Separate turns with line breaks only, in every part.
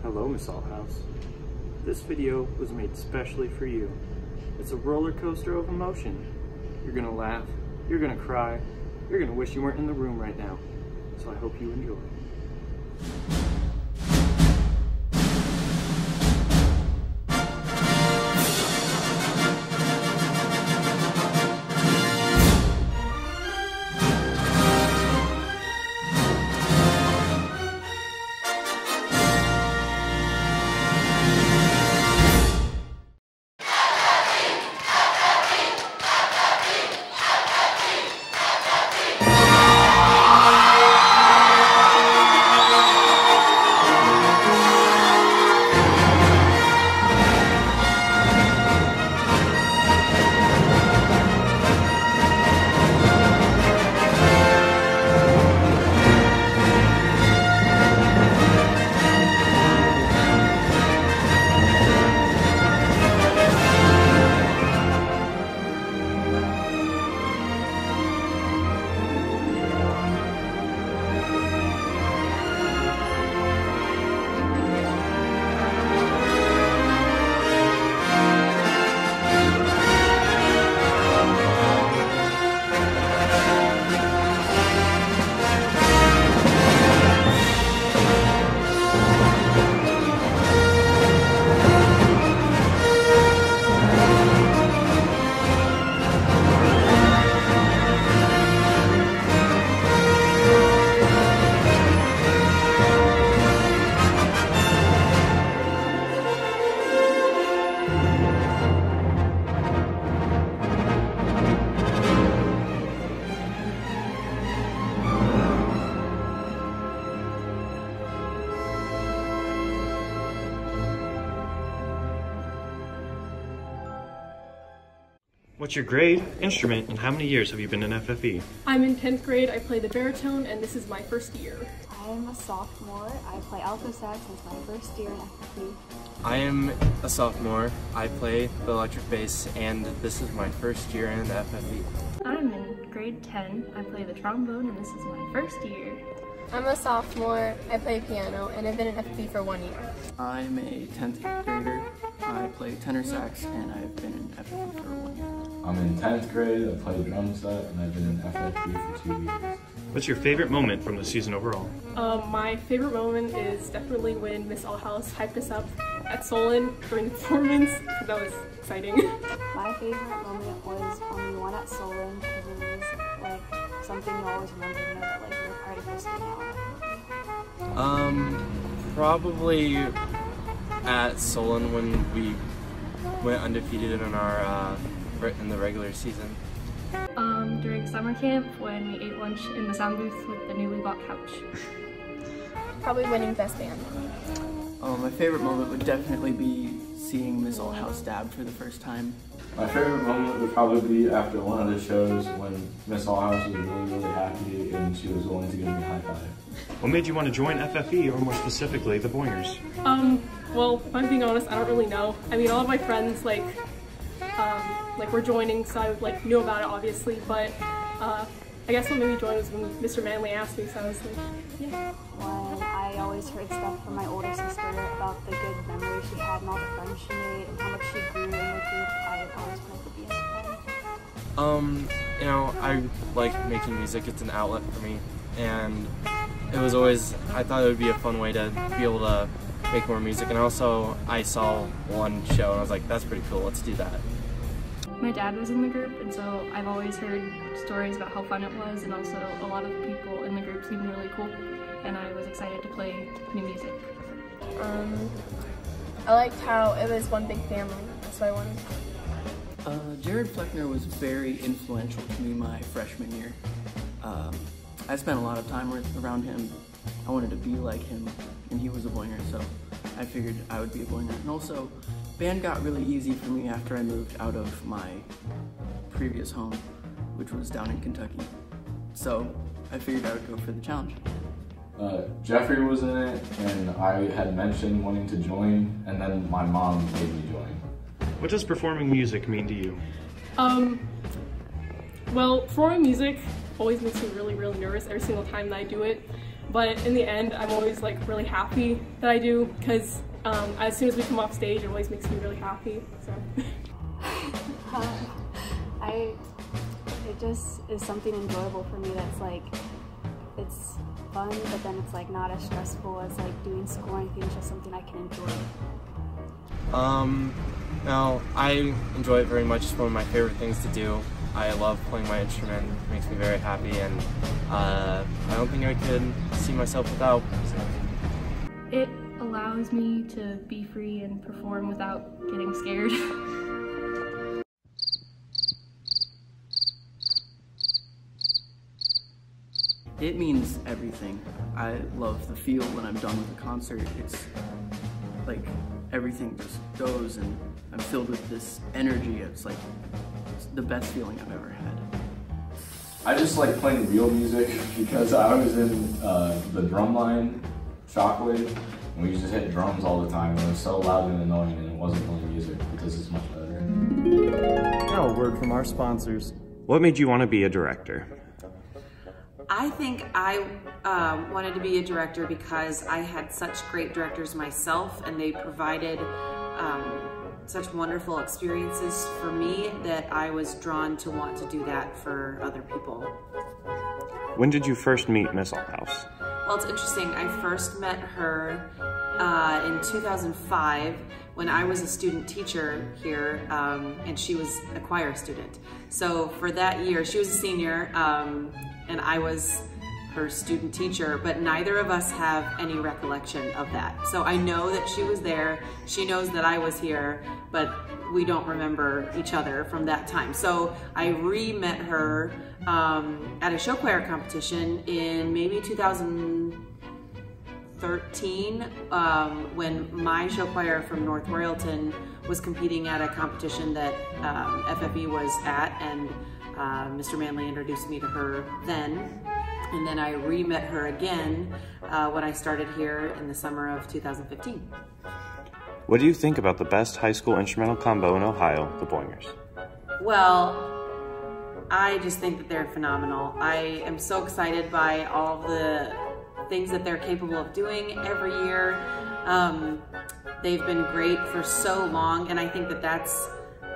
Hello, Miss Allhouse. This video was made specially for you. It's a roller coaster of emotion. You're gonna laugh, you're gonna cry, you're gonna wish you weren't in the room right now. So I hope you enjoy. What's your grade, instrument, and how many years have you been in FFE?
I'm in 10th grade, I play the baritone, and this is my first year.
I'm a sophomore, I play alto sax, and it's my first year in FFE.
I am a sophomore, I play the electric bass, and this is my first year in FFE.
I'm in grade 10, I play the trombone, and this is my first year.
I'm a sophomore, I play piano, and I've been in FFE for 1 year.
I'm a 10th grader, I play tenor sax, and I've been in FFE for 1 year.
I'm in 10th grade, I play drum set, and I've been in FFE for 2 years.
What's your favorite moment from the season overall?
My favorite moment is definitely when Miss Allhouse hyped us up at Solon during the performance. That was exciting.
My favorite moment was when we won at Solon, because it was like something you always remember, you know, that like you're part of history now.
Probably at Solon when we went undefeated in our in the regular season.
During summer camp when we ate lunch in the sound booth with the newly bought couch.
Probably winning best band.
My favorite moment would definitely be seeing Miss Allhouse dab for the first time.
My favorite moment would probably be after one of the shows when Miss Allhouse was really happy and she was willing to give me a high five.
What made you want to join FFE, or more specifically, the Boingers?
Well, if I'm being honest, I don't really know. I mean, all of my friends, were joining, so I, knew about it, obviously, but, I guess what made me join was when Mr. Manley asked me, so I was like, yeah.
When I always heard stuff from my older sister about the good memories she had and all the friends she made and how much she grew in the group, I always wanted to be in the band.
You know, I like making music, it's an outlet for me, and it was always, I thought it would be a fun way to be able to make more music, and also I saw one show and I was like, that's pretty cool, let's do that.
My dad was in the group, and so I've always heard stories about how fun it was, and also a lot of the people in the group seemed really cool, and I was excited to play new music.
I liked how it was one big family, that's why I wanted.
Jared Fleckner was very influential to me my freshman year. I spent a lot of time around him. I wanted to be like him, and he was a Boinger, so I figured I would be a Boinger. And also, band got really easy for me after I moved out of my previous home, which was down in Kentucky. So I figured I would go for the challenge.
Jeffrey was in it, and I had mentioned wanting to join, and then my mom made me join.
What does performing music mean to you?
Well, performing music always makes me really nervous every single time that I do it, but in the end, I'm always like really happy that I do, because as soon as we come off stage, it always makes me really happy. So.
It just is something enjoyable for me that's like, it's fun, but then it's like not as stressful as like doing school or anything. It's just something I can enjoy.
No, I enjoy it very much. It's one of my favorite things to do. I love playing my instrument. It makes me very happy, and I don't think I could see myself without.
It allows me to be free and perform without getting scared.
It means everything. I love the feel when I'm done with a concert. It's like everything just goes and I'm filled with this energy. It's like it's the best feeling I've ever had.
I just like playing real music because I was in the drumline Shockwave, and we used to hit drums all the time, and it was so loud and annoying, and it wasn't really music, but this is much better.
Now a word from our sponsors. What made you want to be a director?
I think I wanted to be a director because I had such great directors myself, and they provided such wonderful experiences for me that I was drawn to want to do that for other people.
When did you first meet Miss Althouse?
Well, it's interesting. I first met her in 2005 when I was a student teacher here, and she was a choir student. So for that year, she was a senior, and I was her student teacher, but neither of us have any recollection of that. So I know that she was there, she knows that I was here, but we don't remember each other from that time. So I re-met her at a show choir competition in maybe 2013, when my show choir from North Royalton was competing at a competition that FFE was at, and Mr. Manley introduced me to her then. And then I re-met her again when I started here in the summer of 2015.
What do you think about the best high school instrumental combo in Ohio, the Boingers?
Well, I just think that they're phenomenal. I am so excited by all the things that they're capable of doing every year. They've been great for so long, and I think that that's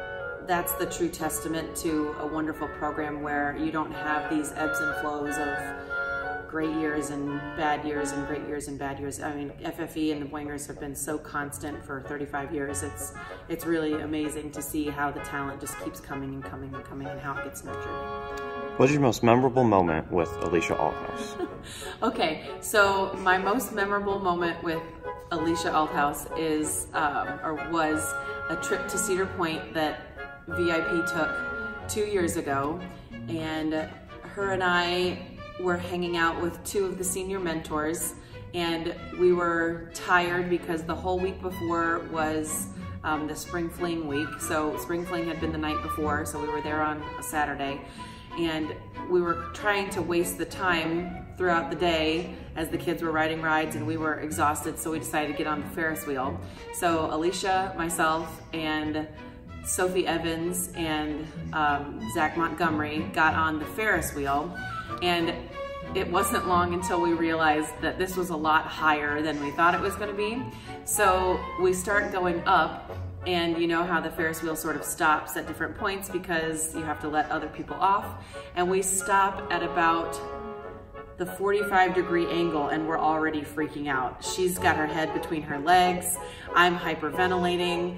the true testament to a wonderful program where you don't have these ebbs and flows of great years and bad years and great years and bad years. I mean, FFE and the Boingers have been so constant for 35 years. It's really amazing to see how the talent just keeps coming and coming and coming, and how it gets nurtured.
What's your most memorable moment with Alicia Althouse?
Okay, so my most memorable moment with Alicia Althouse is, was a trip to Cedar Point that VIP took 2 years ago, and her and I were hanging out with two of the senior mentors, and we were tired because the whole week before was the Spring Fling week. So Spring Fling had been the night before, so we were there on a Saturday, and we were trying to waste the time throughout the day as the kids were riding rides, and we were exhausted, so we decided to get on the Ferris wheel. So Alicia, myself, and Sophie Evans and Zach Montgomery got on the Ferris wheel, and it wasn't long until we realized that this was a lot higher than we thought it was going to be. So we start going up, and you know how the Ferris wheel sort of stops at different points because you have to let other people off, and we stop at about the 45-degree angle, and we're already freaking out. She's got her head between her legs. I'm hyperventilating.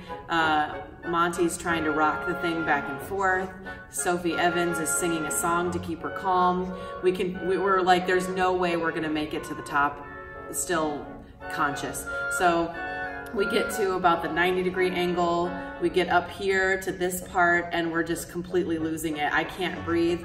Monty's trying to rock the thing back and forth. Sophie Evans is singing a song to keep her calm. We were like, there's no way we're gonna make it to the top still conscious. So we get to about the 90-degree angle. We get up here to this part, and we're just completely losing it. I can't breathe.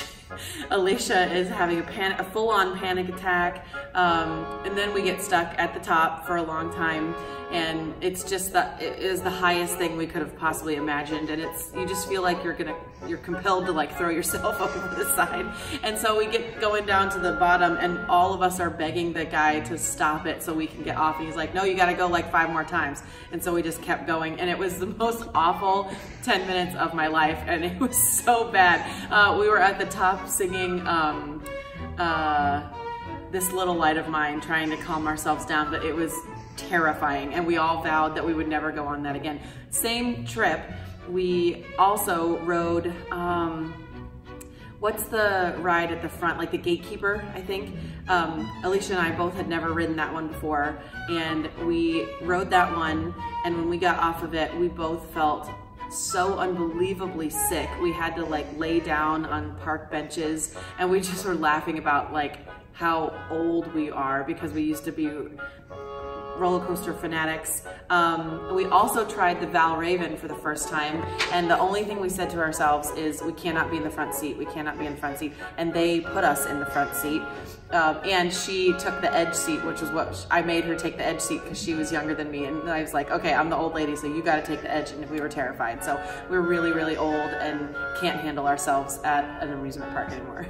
Alicia is having a full-on panic attack, and then we get stuck at the top for a long time, and it's just it is the highest thing we could have possibly imagined, and you just feel like you're compelled to like throw yourself over the side. And so we get going down to the bottom, and all of us are begging the guy to stop it so we can get off, and he's like, no, you gotta go like 5 more times. And so we just kept going, and it was the most awful 10 minutes of my life, and it was so bad. We were at the top singing this little light of mine trying to calm ourselves down, but it was terrifying, and we all vowed that we would never go on that again. Same trip, we also rode, what's the ride at the front, like the Gatekeeper, I think? Alicia and I both had never ridden that one before, and we rode that one, and when we got off of it, we both felt so unbelievably sick. We had to like lay down on park benches, and we just were laughing about like how old we are because we used to be roller coaster fanatics. We also tried the Val Raven for the first time, and the only thing we said to ourselves is we cannot be in the front seat, we cannot be in the front seat, and they put us in the front seat. And she took the edge seat, which was what I made her take the edge seat because she was younger than me, and I was like, okay, I'm the old lady, so you gotta take the edge, and we were terrified. So we're really, really old and can't handle ourselves at an amusement park anymore.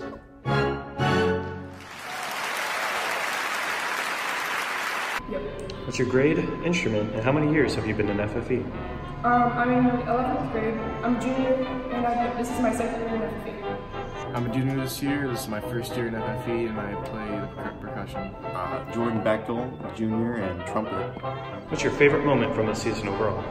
What's your grade, instrument, and how many years have you been in FFE?
I'm in 11th grade. I'm a junior, and this is my second year in FFE.
I'm a junior this year. This is my first year in FFE, and I play the percussion.
Jordan Bechtel, junior, and trumpet.
What's your favorite moment from the season overall?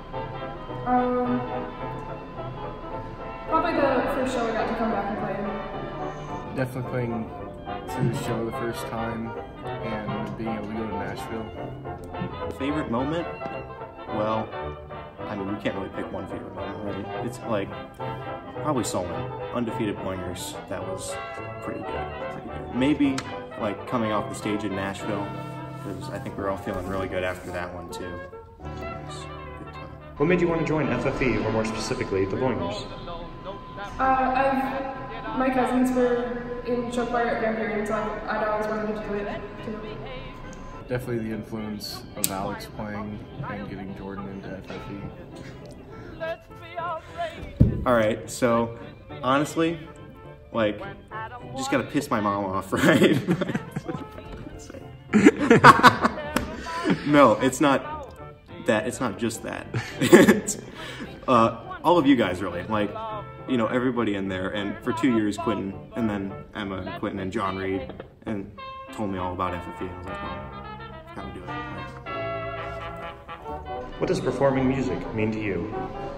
Probably the first show I got to come back and play.
Definitely playing through the show the first time and being able to go to Nashville.
Favorite moment? Well, I mean, we can't really pick one favorite moment, right? It's like, probably soloing. Undefeated Boingers, that was pretty good. Maybe, like, coming off the stage in Nashville, because I think we were all feeling really good after that one, too. It was a good time.
What made you want to join FFE, or more specifically, the Boingers?
My cousins were in show choir at Grand Prairie, so I'd always wanted to do it too.
Definitely the influence of Alex playing and getting Jordan into FFE.
Alright, so honestly, like, you just gotta piss my mom off, right? No, it's not that. It's not just that. It's, all of you guys, really. Like, you know, everybody in there. And for 2 years, Quentin, and then Emma and Quentin and John Reed, and told me all about FFE. And I was like, oh, gotta do it.
What does performing music mean to you?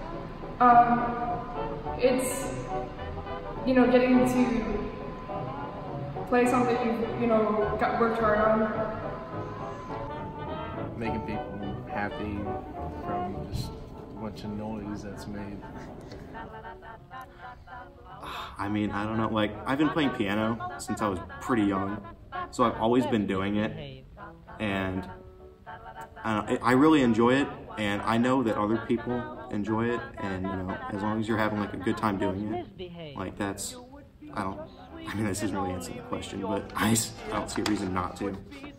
It's, you know, getting to play something you know, worked hard on.
Making people happy from just a bunch of noise that's made.
I mean, I don't know, like, I've been playing piano since I was pretty young, so I've always been doing it, and I really enjoy it, and I know that other people enjoy it, and, you know, as long as you're having, like, a good time doing it, like, that's, I mean, this isn't really answering the question, but I don't see a reason not to.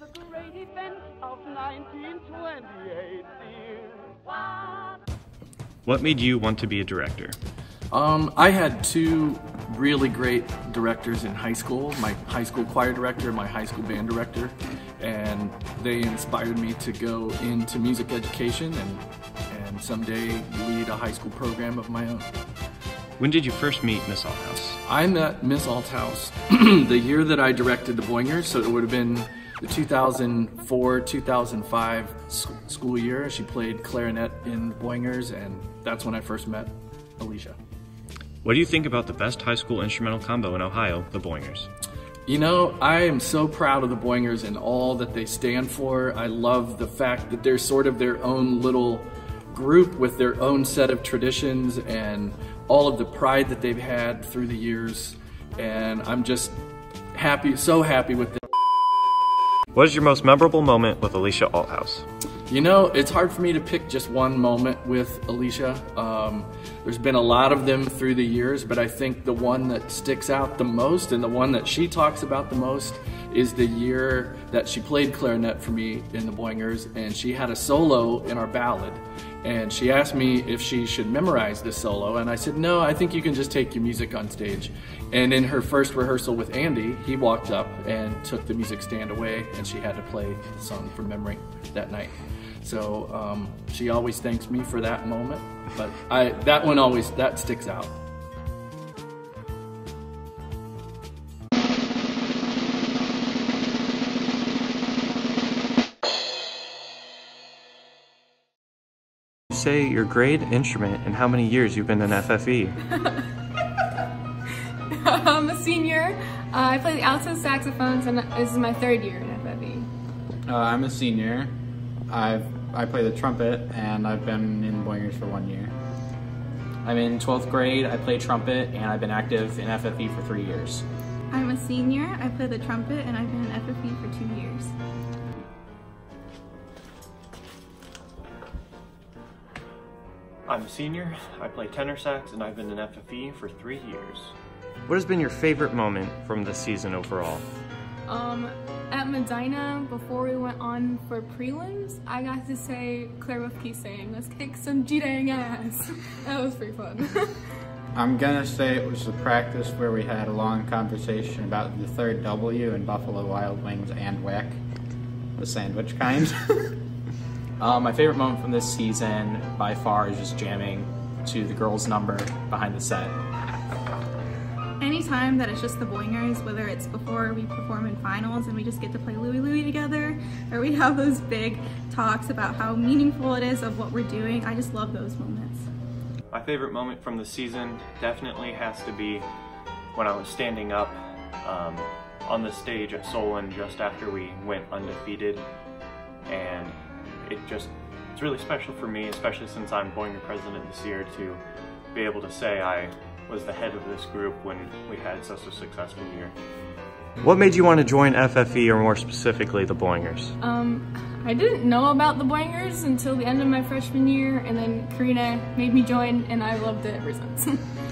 What made you want to be a director?
I had two really great directors in high school, my high school choir director and my high school band director, and they inspired me to go into music education and someday lead a high school program of my own.
When did you first meet Miss Althouse?
I met Miss Althouse the year that I directed the Boingers, so it would have been the 2004-2005 school year. She played clarinet in the Boingers, and that's when I first met Alicia.
What do you think about the best high school instrumental combo in Ohio, the Boingers?
You know, I am so proud of the Boingers and all that they stand for. I love the fact that they're sort of their own little group with their own set of traditions and all of the pride that they've had through the years. And I'm just happy, so happy with them.
What is your most memorable moment with Alicia Althouse?
You know, it's hard for me to pick just one moment with Alicia. There's been a lot of them through the years, but I think the one that sticks out the most and the one that she talks about the most is the year that she played clarinet for me in the Boingers, and she had a solo in our ballad. And she asked me if she should memorize this solo, and I said, no, I think you can just take your music on stage. And in her first rehearsal with Andy, he walked up and took the music stand away, and she had to play the song from memory that night. So she always thanks me for that moment, but that sticks out.
say your grade, instrument, and how many years you've been in FFE?
I'm a senior. I play the alto saxophones, and this is my 3rd year in FFE.
I'm a senior. I play the trumpet, and I've been in Boingers for 1 year.
I'm in 12th grade. I play trumpet, and I've been active in FFE for 3 years.
I'm a senior. I play the trumpet, and I've been in FFE for 2 years.
I'm a senior. I play tenor sax, and I've been in FFE for 3 years. What has been your favorite moment from this season overall?
At Medina, before we went on for prelims, I got to say Claire with Key saying, "Let's kick some G-dang ass." That was pretty fun.
I'm gonna say it was the practice where we had a long conversation about the 3rd W in Buffalo Wild Wings and WEC, the sandwich kind.
My favorite moment from this season, by far, is just jamming to the girls' number behind the set.
Anytime that it's just the Boingers, whether it's before we perform in finals and we just get to play Louie Louie together, or we have those big talks about how meaningful it is of what we're doing, I just love those moments.
My favorite moment from the season definitely has to be when I was standing up on the stage at Solon just after we went undefeated, and it's really special for me, especially since I'm Boinger president this year, to be able to say I was the head of this group when we had such a successful year. What made you want to join FFE, or more specifically the Boingers?
I didn't know about the Boingers until the end of my freshman year, and then Karina made me join, and I loved it ever since.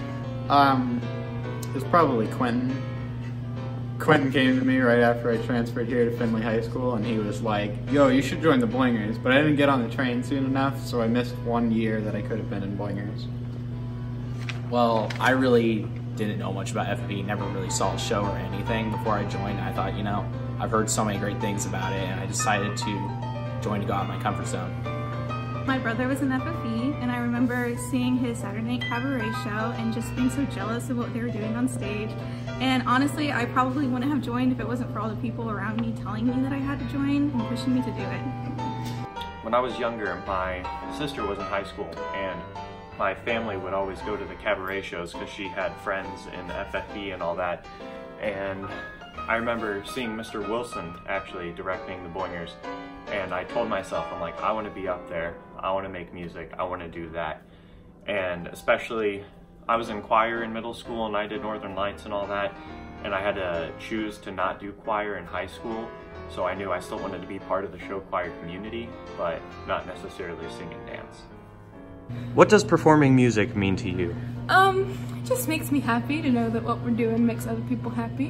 It's probably Quentin. Quentin came to me right after I transferred here to Findlay High School, and he was like, "Yo, you should join the Boingers," but I didn't get on the train soon enough, so I missed 1 year that I could have been in Boingers.
Well, I really didn't know much about FFE, never really saw a show or anything before I joined. I thought, I've heard so many great things about it, and I decided to join to go out of my comfort zone.
My brother was in FFE, and I remember seeing his Saturday Night Cabaret show and just being so jealous of what they were doing on stage. And honestly, I probably wouldn't have joined if it wasn't for all the people around me telling me that I had to join and pushing me to do it.
When I was younger, my sister was in high school, and my family would always go to the cabaret shows because she had friends in FFE and all that. And I remember seeing Mr. Wilson actually directing the Boingers, and I told myself, I'm like, I want to be up there, I want to make music, I want to do that. And especially, I was in choir in middle school and I did Northern Lights and all that, and I had to choose to not do choir in high school, so I knew I still wanted to be part of the show choir community, but not necessarily sing and dance. What does performing music mean to you?
It just makes me happy to know that what we're doing makes other people happy.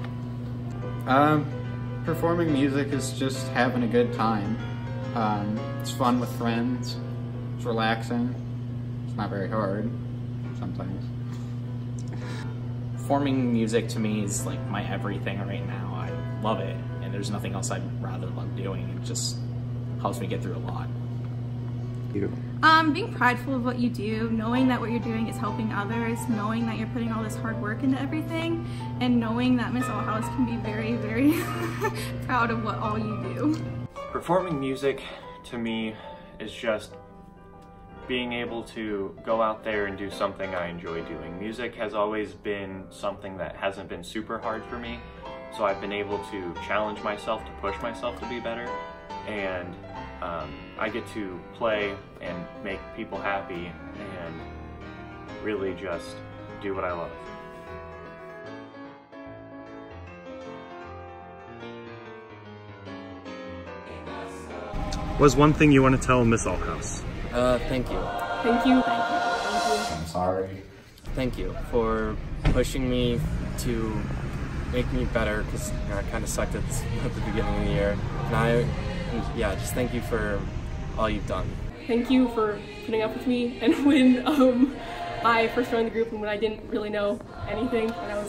Performing music is just having a good time. It's fun with friends. It's relaxing. It's not very hard sometimes.
Performing music to me is like my everything right now. I love it, and there's nothing else I'd rather love doing. It just helps me get through a lot.
Being prideful of what you do, knowing that what you're doing is helping others, knowing that you're putting all this hard work into everything, and knowing that Miss Allhouse can be very, very proud of what all you do.
Performing music to me is just being able to go out there and do something I enjoy doing. Music has always been something that hasn't been super hard for me, so I've been able to challenge myself, to push myself to be better, and I get to play and make people happy and really just do what I love. What's one thing you want to tell Miss Allhouse?
Thank you.
Thank you.
I'm sorry.
Thank you for pushing me to make me better, because I kind of sucked at the beginning of the year. And just thank you for all you've done.
Thank you for putting up with me, and when I first joined the group and when I didn't really know anything, and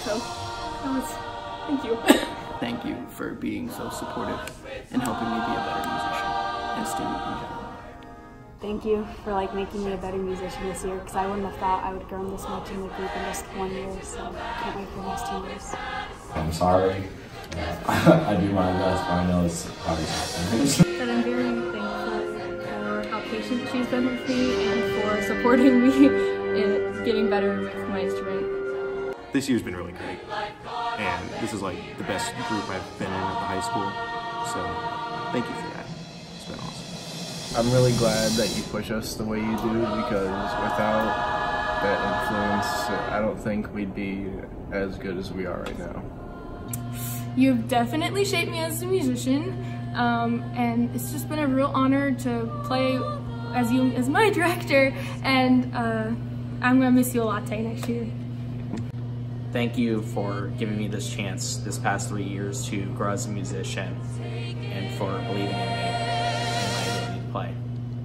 thank you.
Thank you for being so supportive and helping me be a better musician and student in general.
Thank you for making me a better musician this year, because I wouldn't have thought I would grow this much in the group in just 1 year, so can't wait for the next 2 years.
I'm sorry. I do my best, but I know it's probably something.
But I'm very thankful for how patient
patient she's been with me and for supporting me in getting better with my instrument.
This year's been really great, and this is like the best group I've been in at the high school, so thank you for that. It's been awesome.
I'm really glad that you push us the way you do, because without that influence, I don't think we'd be as good as we are right now.
You've definitely shaped me as a musician, and it's just been a real honor to play as you as my director, and I'm gonna miss you a latte next year.
Thank you for giving me this chance this past 3 years to grow as a musician and for believing in me and my ability to play.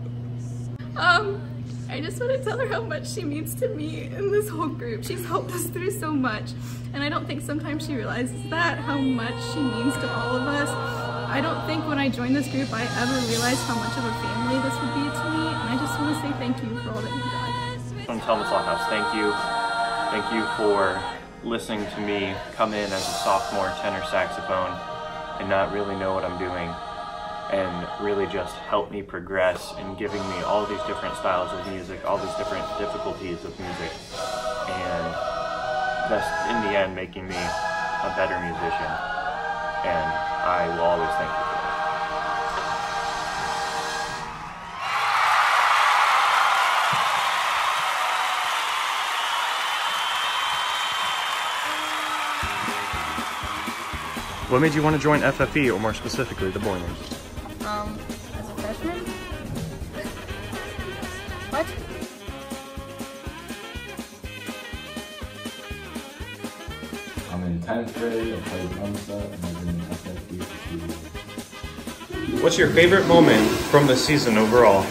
I just want to tell her how much she means to me and this whole group. She's helped us through so much, and I don't think sometimes she realizes that, how much she means to all of us. I don't think when I joined this group I ever realized how much of a family this would be to me, and I just want to say thank you for all that you've done.
I want to tell Miss Allhouse, thank you. Thank you for listening to me come in as a sophomore tenor saxophone and not really know what I'm doing, and really just help me progress in giving me all these different styles of music, all these different difficulties of music, and thus in the end making me a better musician. And I will always thank you for that. What made you want to join FFE, or more specifically, the Boingers?
As a freshman? What?
I'm in 10th grade, I play drum set, and I've been in FFE for 2 years.
What's your favorite moment from the season overall?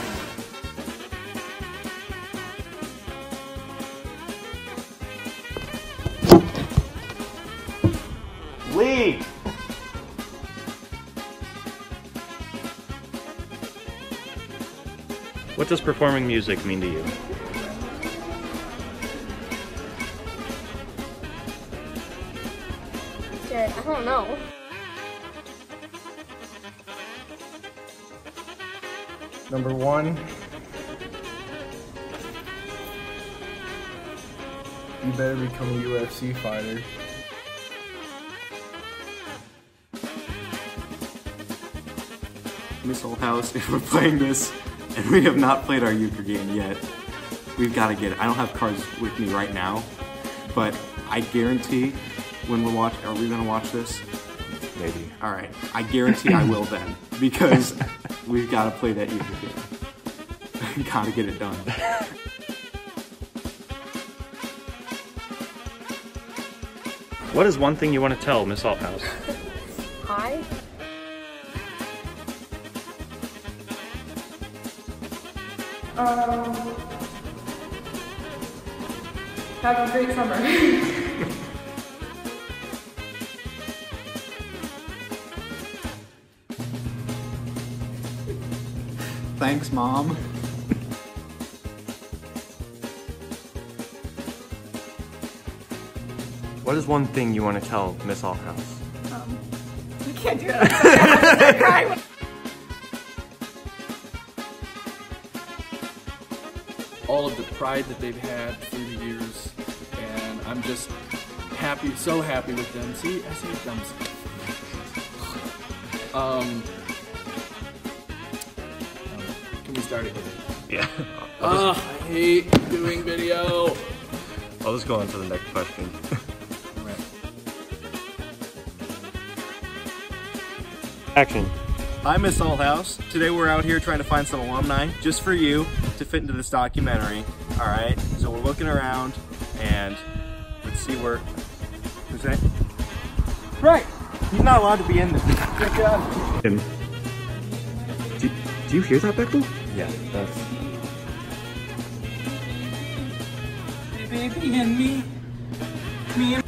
Lee! What does performing music mean to you?
Jared, I don't know.
Number 1, you better become a UFC fighter.
Miss Allhouse, if we're playing this, and we have not played our euchre game yet, we've got to get it. I don't have cards with me right now, but I guarantee when we're watching, are we going to watch this? Maybe. All right. I guarantee I will then, because we've got to play that euchre game. Got to get it done.
What is one thing you want to tell Miss Allhouse?
Hi.
Have a great summer.
Thanks, Mom.
What is one thing you want to tell Miss Allhouse?
I can't do it. I'm sorry. I'm gonna start crying.
All of the pride that they've had through the years, and I'm just happy, so happy with them. See, I say dumb stuff. Can we start again?
Yeah.
I hate doing video.
I'll just go on to the next question. Action.
Hi, Miss Allhouse. Today we're out here trying to find some alumni just for you to fit into this documentary. All right, so we're looking around and let's see where. Who's that? Right. He's not allowed to be in this. Good job.
Do you hear that, Bechtel?
Yeah, that's.
Baby and me and.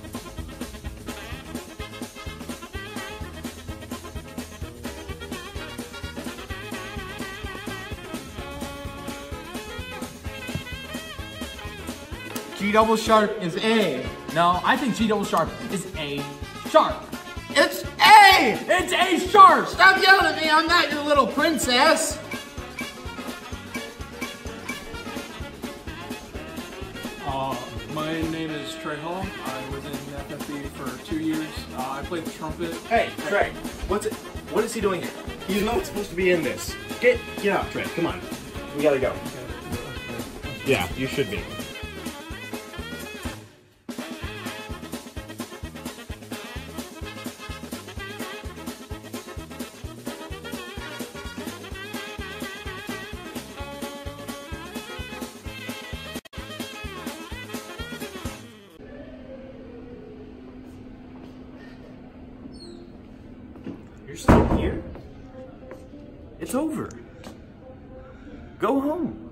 G double sharp is A. No, I think G double sharp is A sharp. It's A! It's A sharp! Stop yelling at me, I'm not your little princess!
My name is Trey Hall. I was in FFE for 2 years. I played the trumpet.
Hey, Trey, what is he doing here? He's not supposed to be in this. Get out, Trey, come on. We gotta go. Yeah, you should be. You're still here? It's over. Go home.